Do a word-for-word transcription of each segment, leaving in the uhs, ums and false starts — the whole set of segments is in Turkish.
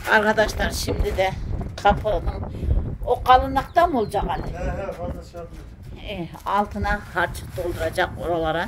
Arkadaşlar şimdi de kapının o kalınlıkta mı olacak Ali? He he fazla şey yapmıyor. E, altına harç dolduracak oralara.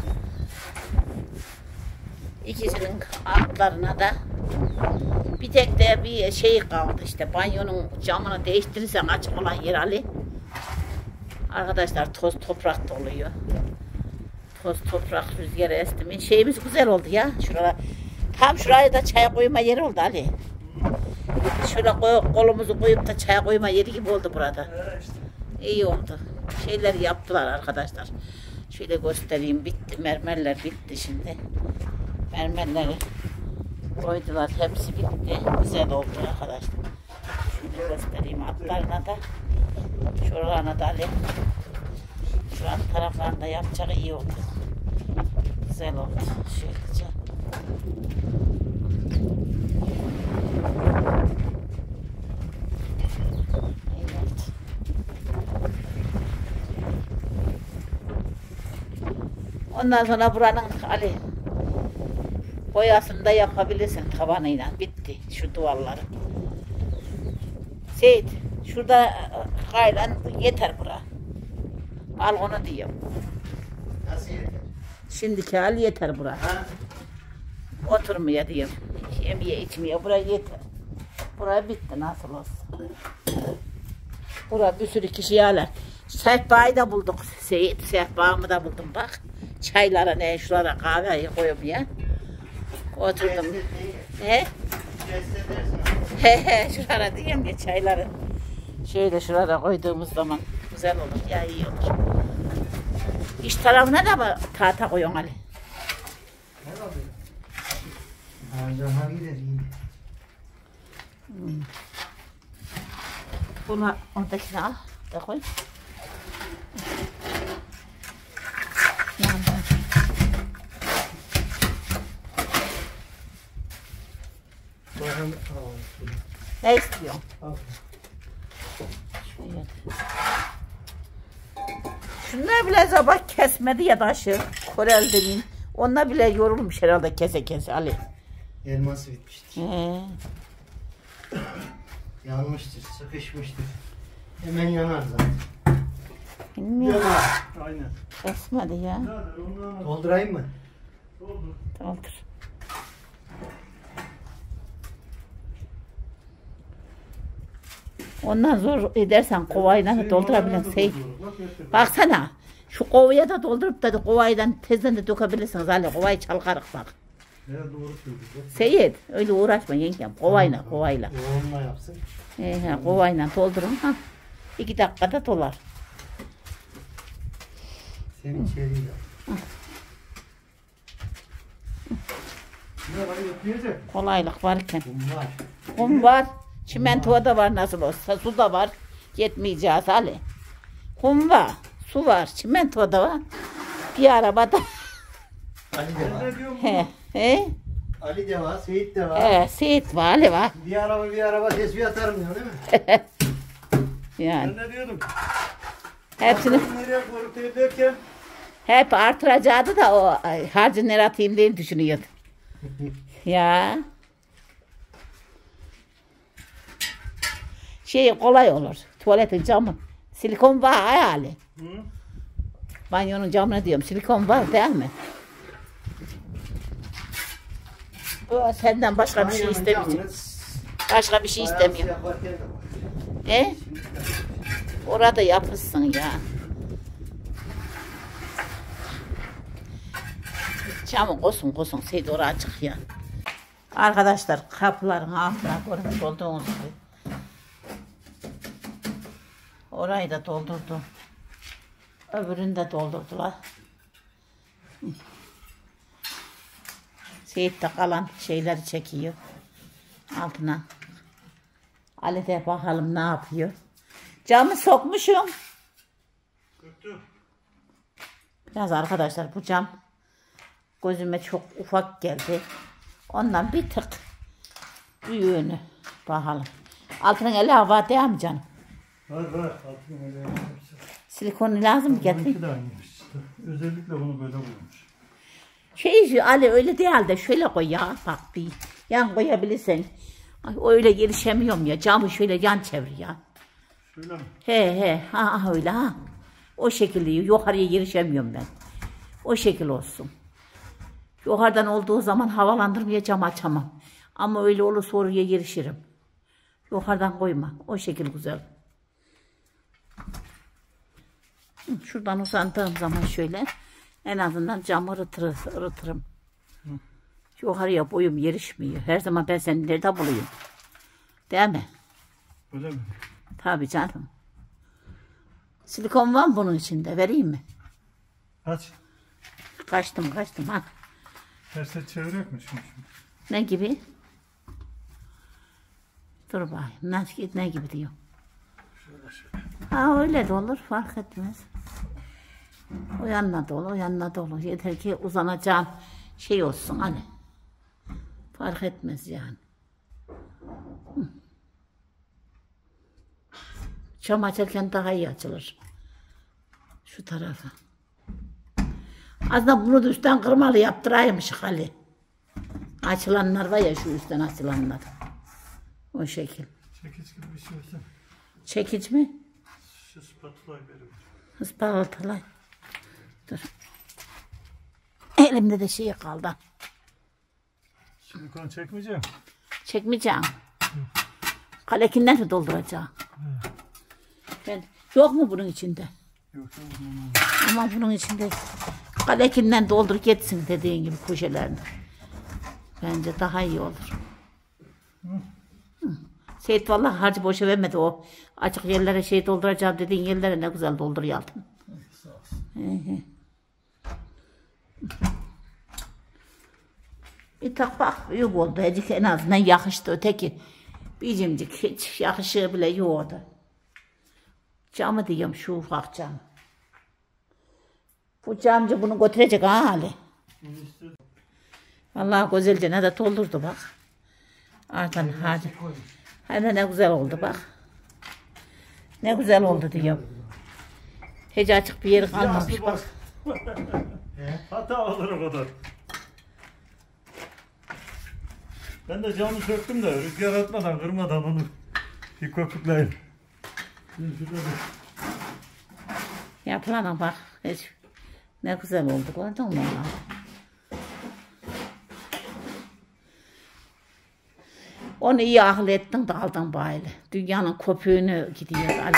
İkisinin altlarına da bir tek de bir şey kaldı işte, banyonun camını değiştirirsen açık olan yer Ali. Arkadaşlar toz toprak doluyor. Toz toprak rüzgarı esti mi? Şeyimiz güzel oldu ya. Şurada tam şuraya da çay koyma yeri oldu Ali. Şöyle koy, kolumuzu koyup da çay koyma yeri gibi oldu burada. He işte. İyi oldu. Şeyler yaptılar arkadaşlar. Şöyle göstereyim, bitti. Mermerler bitti şimdi. Mermerleri koydular. Hepsi bitti. Güzel oldu arkadaşlar. Şimdi göstereyim altlarına da. Şuralarına da alayım. Şuranın taraflarında yapacak iyi oldu. Güzel oldu. Şöylece. Evet. Ondan sonra buranın Ali boyasını da yapabilirsin tabanıyla. Bitti şu duvarları. Seyit, şurada kaylan yeter bura. Balkonu diyorum. Nasıl yeter? Şimdiki hal yeter bura. Ha? Oturmaya diyorum. Yemeye içmeye bura yeter. Bura bitti nasıl olsa. Bura bir sürü kişi yerler. Sehpayı da bulduk Seyit. Sehpamı da buldum bak. Çaylara ne şurada kahveyi koyup ya. Oturdum. He? He he şurada diyeyim ya çayları. Şöyle şurada koyduğumuz zaman güzel olur ya, iyi olur. İç tarafına da mı tahta koyuyorsun Ali? Ne oluyor? Harcama gider iyi. Hmm. Bunu oradakini al da koy. Yandan. Bakın. Ne istiyorsun? Al. Evet. Şunlar bile sabah kesmedi ya taşı. Korel demin. Onlar bile yorulmuş herhalde kese kese Ali. Elması bitmiştir. He. Yanmıştır, sıkışmıştır. Hemen yanar zaten. Bilmiyorum. Aynen. Kesmedi ya. Doldurayım mı? Doldur. Ondan zor edersen kovayla doldurabilirsin. Şey. Baksana. Şu kovaya da doldurup da kovayla tezden de dökebilirsiniz Ali. Kovayı çalkarık bak. Evet doğru söylüyorsun. Seyit öyle uğraşma yengem. Kovayla Tamam, kovayla. Onunla yapsın. He he kovayla doldurun. Ha. İki dakikada dolar. Sen içeriği yap. Ne var yapmayacak? Kolaylık varken. Bunlar. Kum var. Çimento da var nasıl olsa. Su da var. Yetmeyeceğiz Ali. Kum var. Su var. Çimento da var. Bir arabada. Ali de var. He. He. Ali de var, Seyit de var. He. Seyit var. Ali var. Bir araba bir araba tesbih atarım diyor değil mi? Yani. Ben ne diyordum? Hepsini Nereye koyup derken? hep artıracaktı da o ay, harcı nereye atayım diye düşünüyordu. Ya. Şey kolay olur. Tuvaletin camı. Silikon var hayali. Hı? Banyonun camına diyorum. Silikon var değil mi? O senden başka bir şey istemiyorum. Başka bir şey istemiyorum. E? Orada yapılsın ya. Camı kosun kosun. Seyit oraya açık ya. Arkadaşlar kapıların altına görmüş olduğunuz gibi. Orayı da doldurdum. Öbürünü de doldurdular. Seyit de kalan şeyleri çekiyor. Altına. Ali de bakalım ne yapıyor. Camı sokmuşum. Biraz arkadaşlar bu cam gözüme çok ufak geldi. Ondan bir tık büyüğünü bakalım. Altının eli hava değil mi canım? Var var. Altın öyle yapmış. Silikonu lazım mı getireyim? Bununki de aynıymış işte. Özellikle bunu böyle bulmuş. Şey Ali öyle değil de şöyle koy ya bak bir yan koyabilirsin. Ay, öyle gelişemiyorum ya. Camı şöyle yan çevir ya. Şöyle mi? He he. Ha öyle ha. O şekilde yukarıya girişemiyorum ben. O şekil olsun. Yukarıdan olduğu zaman havalandırmaya cam açamam. Ama öyle olursa oraya girişirim. Yukarıdan koyma. O şekil güzel. Şuradan uzandığım zaman şöyle en azından camı ırıtır, ırıtırım. Hı. Yukarıya boyum yerişmiyor. Her zaman ben seni nerede bulayım? Değil mi? Öyle mi? Tabii canım. Silikon var mı bunun içinde? Vereyim mi? Aç. Kaçtım kaçtım ha. Terse çevirek mi şimdi? Ne gibi? Dur bakayım. Ne, ne gibi diyor. Şöyle şöyle. Ha öyle de olur. Fark etmez. O yanına da olur, o yanına da olur. Yeter ki uzanacağım şey olsun hani. Fark etmez yani. Hı. Cam açarken daha iyi açılır. Şu tarafa. Aslında bunu da üstten kırmalı yaptıraymış Ali. Açılanlar var ya şu üstten açılanlar. O şekil. Çekiç gibi bir şey olsa. Çekiç mi? Şu spatulayı verin. Ispatula. Dur. Elimde de şey kaldı. Silikon çekmeyeceğim. Çekmeyeceğim. Kalekinden mi dolduracağım? Ben, yok mu bunun içinde? Yok yok. Ama bunun içinde kalekinden doldur gitsin dediğin gibi köşelerini. Bence daha iyi olur. Hı. Seyit vallahi harcı boşa vermedi o. Açık yerlere şey dolduracağım dediğin yerlere ne güzel dolduruyor altın. Sağ olsun. Bir tak bak büyük oldu. Ecik en azından yakıştı öteki. Bir cimcik hiç yakışığı bile yoktu. Camı diyorum şu ufak cam. Bu camcı bunu götürecek ha Ali. Vallahi güzelce ne de doldurdu bak. Artan hadi. Hadi ne güzel oldu bak. Ne güzel oldu diyorum. Hiç açık bir yeri kalmamış bak. Hata olur o kadar. Ben de camı söktüm de rüzgar atmadan kırmadan onu bir köpükleyin. Yapılana bak. Hiç. Ne güzel oldu gördün mü? Onu iyi akıl ettin de aldın böyle. Dünyanın köpüğünü gidiyor Ali.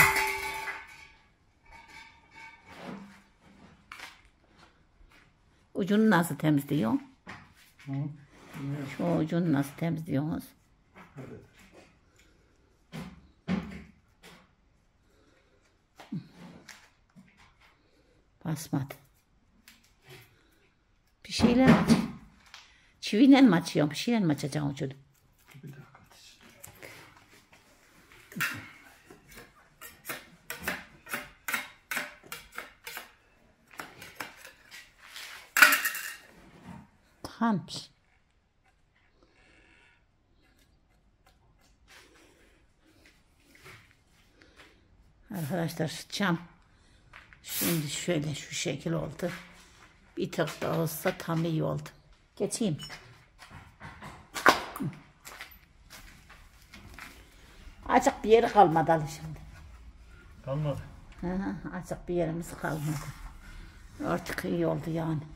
Ucunu nasıl temizliyorsun? Hı. Şu ucunu nasıl temizliyorsunuz? Evet. Basmadı. Bir şeyler aç. Çiviyle mi açıyorsun? Bir şeyler mi açacaksın ucunu? Bir dakika. Kanmış. Arkadaşlar cam şimdi şöyle şu şekil oldu. Bir tık daha olsa tam iyi oldu. Geçeyim. Açık bir yeri kalmadı Ali şimdi. Kalmadı. Hı hı, açık bir yerimiz kalmadı. Artık iyi oldu yani.